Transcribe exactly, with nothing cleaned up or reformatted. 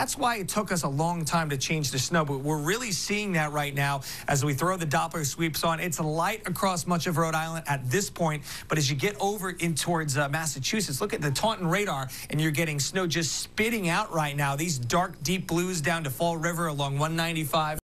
That's why it took us a long time to change the snow, but we're really seeing that right now as we throw the Doppler sweeps on. It's light across much of Rhode Island at this point, but as you get over in towards uh, Massachusetts, look at the Taunton radar, and you're getting snow just spitting out right now. These dark, deep blues down to Fall River along one ninety-five.